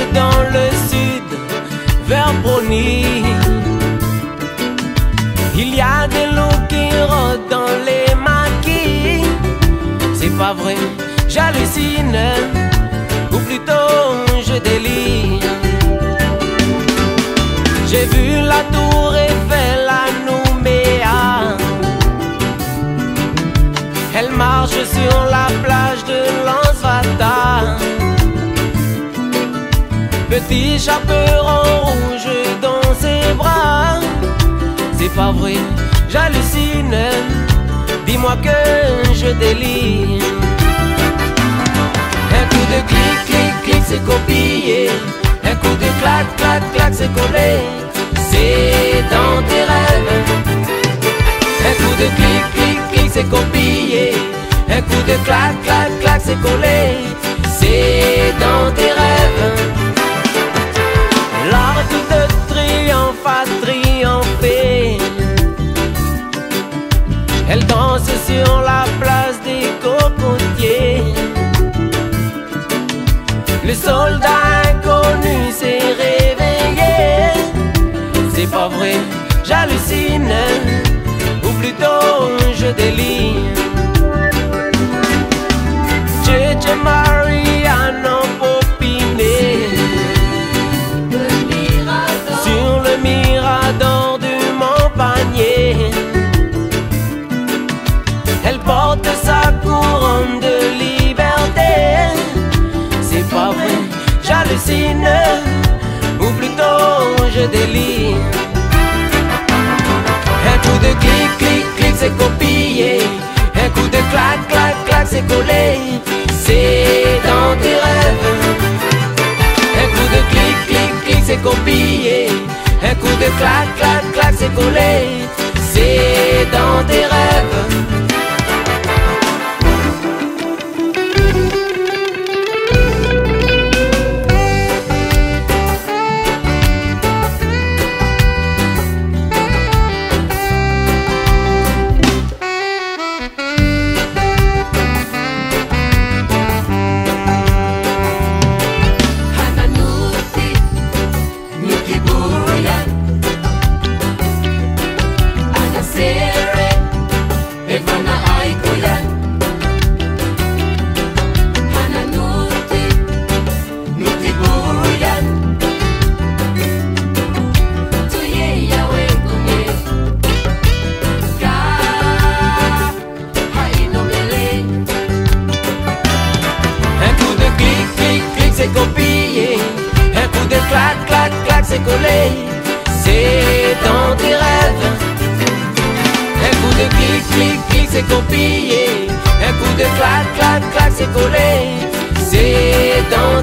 dans le sud, vers Brony. Il y a des loups qui rôdent dans les maquis. C'est pas vrai, j'hallucine, ou plutôt je délire. J'ai vu la tour Eiffel à Nouméa. Elle marche sur la plage de Lansvata. Petit chaperon rouge dans ses bras. C'est pas vrai, j'hallucine, dis-moi que je délire. Un coup de clic, clic, clic, c'est copié. Un coup de clac, clac, clac, c'est collé. C'est dans tes rêves. Un coup de clic, clic, clic, c'est copié. Un coup de clac, clac, clac, c'est collé. C'est dans tes rêves. L'arc de triomphe a triomphé. Elle danse sur la place des cocotiers. Le soldat inconnu s'est réveillé. C'est pas vrai, j'hallucine, ou plutôt je délire. J.J. Marianne en popiné sur le mirador du Mont-Panier. Elle porte sa couronne de liberté. C'est pas vrai, j'hallucine, ou plutôt je délire. Un coup de clic, clic, clic, c'est copié. Un coup de clac, clac, clac, c'est collé. C'est dans tes rêves. Un coup de clic, clic, clic, c'est copié. Un coup de clac, clac, clac, c'est collé. C'est dans tes rêves. C'est collé, c'est dans tes rêves. Un coup de clic, clic, clic, c'est copié. Un coup de clac, clac, clac, c'est collé, c'est dans